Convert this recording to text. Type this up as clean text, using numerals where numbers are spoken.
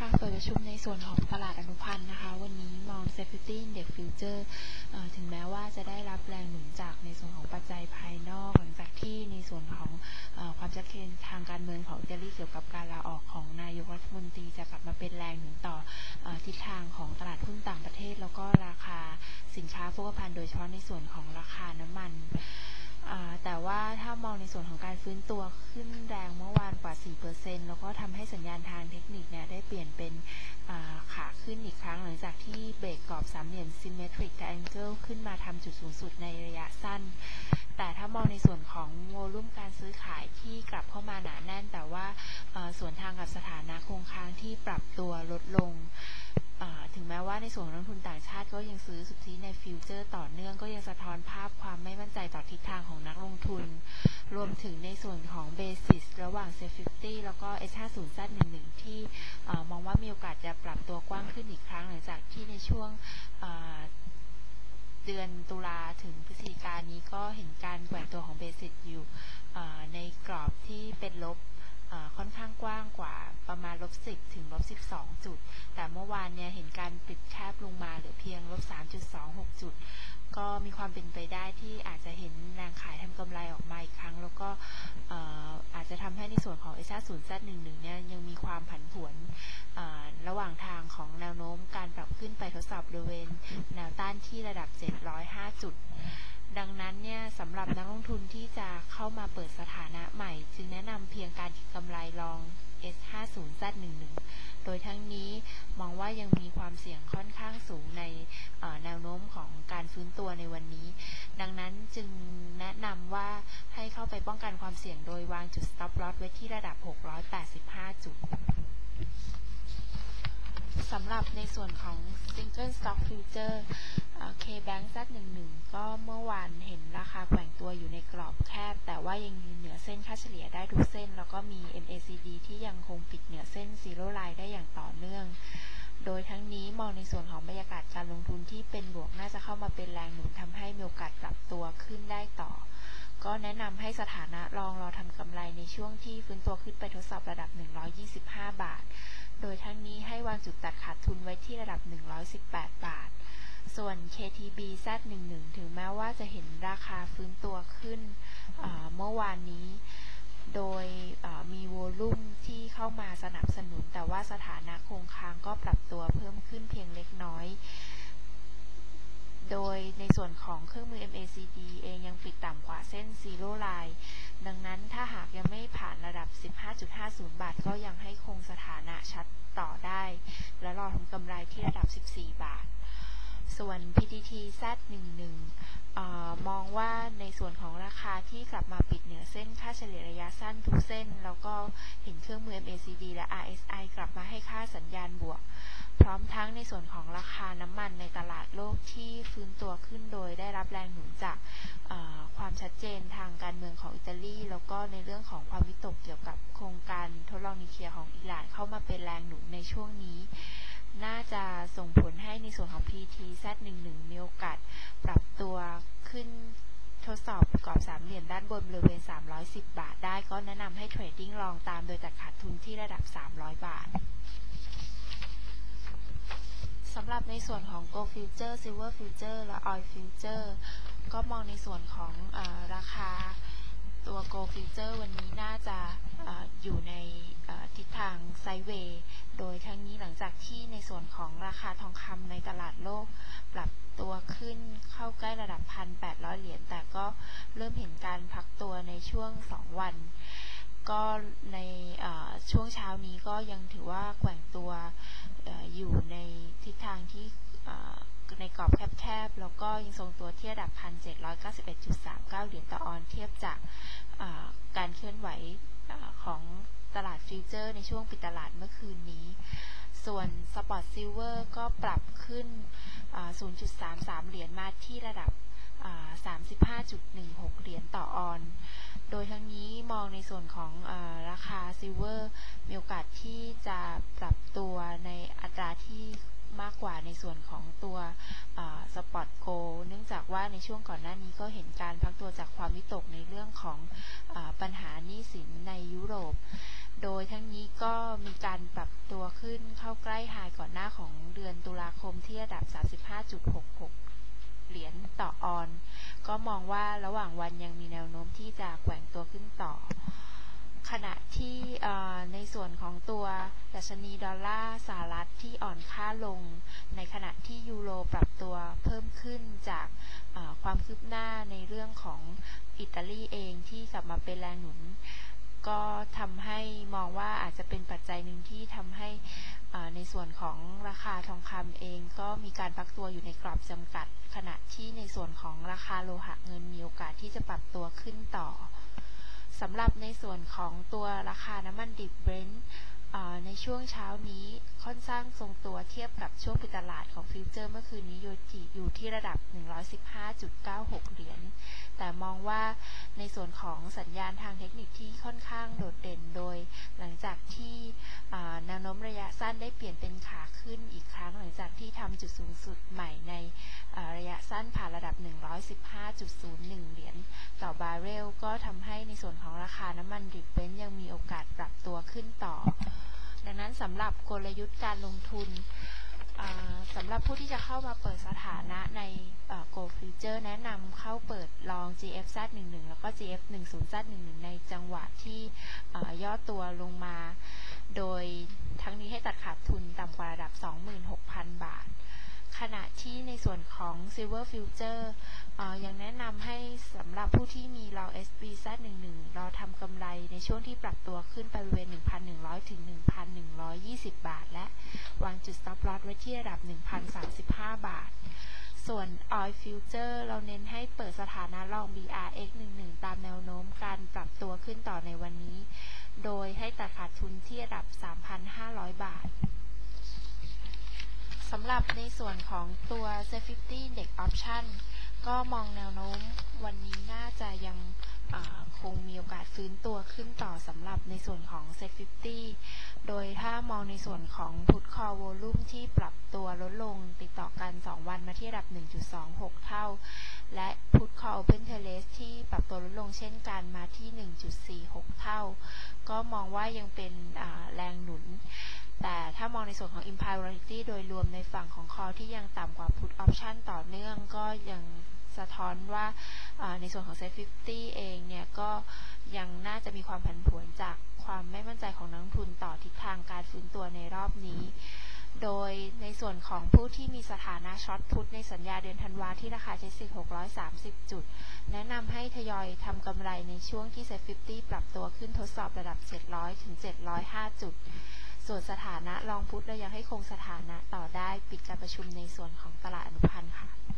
ค่ะเปิดประชุมในส่วนของตลาดอนุพันธ์นะคะวันนี้มอง Safety Index Future ถึงแม้ว่าจะได้รับแรงหนุนจากในส่วนของปัจจัยภายนอกหลังจากที่ในส่วนของความชัดเจนทางการเมืองของอิตาลีเกี่ยวกับการลาออกของนายกรัฐมนตรีจะกลับมาเป็นแรงหนุนต่อทิศทางของตลาดหุ้นต่างประเทศแล้วก็ราคาสินค้าโภคภัณฑ์โดยเฉพาะในส่วนของราคาน้ำมันแต่ว่าถ้ามองในส่วนของการฟื้นตัวขึ้นแรงเมื่อวานกว่า 4% แล้วก็ทำให้สัญญาณทางเทคนิคเนี่ยได้เปลี่ยนเป็นขาขึ้นอีกครั้งหลังจากที่เบรกกรอบสามเหลี่ยม Symmetric Triangle ขึ้นมาทำจุดสูงสุดในระยะสั้นแต่ถ้ามองในส่วนของโวลุ่มการซื้อขายที่กลับเข้ามาหนาแน่นแต่ว่าส่วนทางกับสถานะคงค้างที่ปรับตัวลดลงถึงแม้ว่าในส่วนของนักทุนต่างชาติก็ยังซื้อสุทธิในฟิวเจอร์ต่อเนื่องก็ยังสะท้อนภาพความไม่มั่นใจต่อทิศทางของนักลงทุนรวมถึงในส่วนของเบสิสระหว่าง C50 แล้วก็ S50Z11 ที่มองว่ามีโอกาสจะปรับตัวกว้างขึ้นอีกครั้งหลังจากที่ในช่วงเดือนตุลาถึงพฤศจิกายนนี้ก็เห็นการแกว่งตัวของเบสิสอยู่ในกรอบที่เป็นลบค่อนข้างกว้างกว่าประมาณ-10 ถึง-12 จุดแต่เมื่อวานเนี่ยเห็นการปิดแคบลงมาเหลือเพียง-3.26 จุดก็มีความเป็นไปได้ที่อาจจะเห็นแรงขายทำกำไรออกมาอีกครั้งแล้วก็อาจจะทำให้ในส่วนของ S50Z11 เนี่ยยังมีความผันผวนระหว่างทางของแนวโน้มการปรับขึ้นไปทดสอบบริเวณแนวต้านที่ระดับ705 จุดดังนั้นเนี่ยสำหรับนักลงทุนที่จะเข้ามาเปิดสถานะใหม่จึงแนะนำเพียงการเก็งกำไรลอง S50Z11 โดยทั้งนี้มองว่ายังมีความเสี่ยงค่อนข้างสูงในแนวโน้มของการฟื้นตัวในวันนี้ดังนั้นจึงแนะนำว่าให้เข้าไปป้องกันความเสี่ยงโดยวางจุด stop loss ไว้ที่ระดับ685 จุดสำหรับในส่วนของ Single Stock Future KBank Z11 ก็เมื่อวานเห็นราคาแกว่งตัวอยู่ในกรอบแคบแต่ว่ายังยืนเหนือเส้นค่าเฉลี่ยได้ทุกเส้นแล้วก็มี MACD ที่ยังคงปิดเหนือเส้น Zero Line ได้อย่างต่อเนื่องโดยทั้งนี้มองในส่วนของบรรยากาศการลงทุนที่เป็นบวกน่าจะเข้ามาเป็นแรงหนุนทำให้มีโอกาสปรับตัวขึ้นได้ต่อก็แนะนำให้สถานะรอทำกำไรในช่วงที่ฟื้นตัวขึ้นไปทดสอบระดับ125 บาทโดยทั้งนี้ให้วางจุดตัดขาดทุนไว้ที่ระดับ118 บาทส่วน KTB Z11 ถึงแม้ว่าจะเห็นราคาฟื้นตัวขึ้นเมื่อวานนี้โดยมีโวลุ่มที่เข้ามาสนับสนุนแต่ว่าสถานะคงค้างก็ปรับตัวเพิ่มขึ้นเพียงเล็กน้อยโดยในส่วนของเครื่องมือ MACD เองยังปิดต่ำกว่าเส้น Zero Line ดังนั้นถ้าหากยังไม่ผ่านระดับ 15.50 บาทก็ยังให้คงสถานะชัดต่อได้และรอทำกำไรที่ระดับ14 บาทส่วน PTT Z11 มองว่าในส่วนของราคาที่กลับมาปิดเหนือเส้นค่าเฉลี่ยระยะสั้นทุกเส้นแล้วก็เห็นเครื่องมือ MACD และ RSI กลับมาให้ค่าสัญญาณบวกพร้อมทั้งในส่วนของราคาน้ำมันในตลาดโลกที่ฟื้นตัวขึ้นโดยได้รับแรงหนุนจากความชัดเจนทางการเมืองของอิตาลีแล้วก็ในเรื่องของความวิตกเกี่ยวกับโครงการทดลองนิวเคลียร์ของอิหร่านเข้ามาเป็นแรงหนุนในช่วงนี้น่าจะส่งผลให้ในส่วนของ PT Z11 มีโอกาสปรับตัวขึ้นทดสอบกรอบสามเหลี่ยมด้านบนบริเวณ310 บาทได้ก็แนะนำให้เทรดดิ้งลองตามโดยตัดขาดทุนที่ระดับ300 บาทสำหรับในส่วนของ Gold Future Silver Future และ Oil Future ก็มองในส่วนของราคาตัว Gold Future วันนี้น่าจะอยู่ในทิศทางไซด์เวย์โดยทั้งนี้หลังจากที่ในส่วนของราคาทองคำในตลาดโลกปรับตัวขึ้นเข้าใกล้ระดับ 1,800 เหรียญแต่ก็เริ่มเห็นการพักตัวในช่วง2 วันก็ในช่วงเช้านี้ก็ยังถือว่าแกว่งตัวอยู่ในทิศทางที่ในกรอบแคบๆแล้วก็ยังทรงตัวที่ระดับ 1,791.39 เหรียญต่อออนเทียบจากการเคลื่อนไหวของตลาดฟิวเจอร์ในช่วงปิดตลาดเมื่อคืนนี้ส่วนสปอตซิลเวอร์ก็ปรับขึ้น 0.33 เหรียญมาที่ระดับ35.16 เหรียญต่อออนโดยทั้งนี้มองในส่วนของราคาซิลเวอร์มีโอกาสที่จะปรับตัวในอัตราที่มากกว่าในส่วนของตัวสปอตโกลด์เนื่องจากว่าในช่วงก่อนหน้านี้ก็เห็นการพักตัวจากความวิตกในเรื่องของปัญหาหนี้สินในยุโรปโดยทั้งนี้ก็มีการปรับตัวขึ้นเข้าใกล้ไฮก่อนหน้าของเดือนตุลาคมที่ระดับ 35.66 เหรียญต่อออนซ์ก็มองว่าระหว่างวันยังมีแนวโน้มที่จะแกว่งตัวขึ้นต่อขณะที่ในส่วนของตัวดัชนีดอลลาร์สหรัฐที่อ่อนค่าลงในขณะที่ยูโรปรับตัวเพิ่มขึ้นจากความคืบหน้าในเรื่องของอิตาลีเองที่กลับมาเป็นแรงหนุนก็ทำให้มองว่าอาจจะเป็นปัจจัยหนึ่งที่ทำให้ในส่วนของราคาทองคำเองก็มีการพักตัวอยู่ในกรอบจำกัดขณะที่ในส่วนของราคาโลหะเงินมีโอกาสที่จะปรับตัวขึ้นต่อสำหรับในส่วนของตัวราคาน้ำมันดิบเบรนท์ในช่วงเช้านี้ค่อนข้างทรงตัวเทียบกับช่วงปิดตลาดของฟิวเจอร์เมื่อคืนนี้อยู่ที่ระดับ 115.96 เหรียญแต่มองว่าในส่วนของสัญญาณทางเทคนิคที่ค่อนข้างโดดเด่นโดยหลังจากที่แนวโน้มระยะสั้นได้เปลี่ยนเป็นขาขึ้นอีกครั้งหลังจากที่ทำจุดสูงสุดใหม่ในระยะสั้นผ่านระดับ 115.01 เหรียญต่อบาร์เรลก็ทำให้ในส่วนของราคาน้ำมันดิบเบรนท์ยังมีโอกาสปรับตัวขึ้นต่อดังนั้นสำหรับกลยุทธ์การลงทุนสำหรับผู้ที่จะเข้ามาเปิดสถานะใน Gold Future แนะนำเข้าเปิดลอง GFZ11 แล้วก็ GF10Z11 ในจังหวะที่ย่อตัวลงมาโดยทั้งนี้ให้ตัดขาดทุนต่ำกว่าระดับ 26,000 บาทขณะที่ในส่วนของ Silver Future ยังแนะนำให้สำหรับผู้ที่มี Long SBZ11 รอทำกำไรในช่วงที่ปรับตัวขึ้นไปบริเวณ 1,100 ถึง 1,120 บาทและวางจุด Stop Loss ไว้ที่ระดับ 1,035 บาทส่วน Oil Future เราเน้นให้เปิดสถานะลอง BRX11 ตามแนวโน้มการปรับตัวขึ้นต่อในวันนี้โดยให้ตัดขาดทุนที่ระดับ 3,500 บาทสำหรับในส่วนของตัว SET50 Index Option ก็มองแนวโน้มวันนี้น่าจะยังคงมีโอกาสฟื้นตัวขึ้นต่อสำหรับในส่วนของ SET50 โดยถ้ามองในส่วนของ Put Call Volume ที่ปรับตัวลดลงติดต่อกัน 2 วันมาที่ระดับ 1.26 เท่าและ Put Call Open Interest ที่ปรับตัวลดลงเช่นกันมาที่ 1.46 เท่าก็มองว่ายังเป็นแรงหนุนแต่ถ้ามองในส่วนของ Implied Volatility โดยรวมในฝั่งของ Call ที่ยังต่ำกว่า Put Option ต่อเนื่องก็ยังสะท้อนว่าในส่วนของ SET50 เองเนี่ยก็ยังน่าจะมีความผันผวนจากความไม่มั่นใจของนักลงทุนต่อทิศทางการฟื้นตัวในรอบนี้โดยในส่วนของผู้ที่มีสถานะช็อตพุทในสัญญาเดือนธันวาที่ราคาใช้สิทธิ์630 จุดแนะนำให้ทยอยทำกำไรในช่วงที่ SET50 ปรับตัวขึ้นทดสอบระดับ 700 ถึง 705 จุดส่วนสถานะลองพุทเรายังให้คงสถานะต่อได้ปิดการประชุมในส่วนของตลาดอนุพันธ์ค่ะ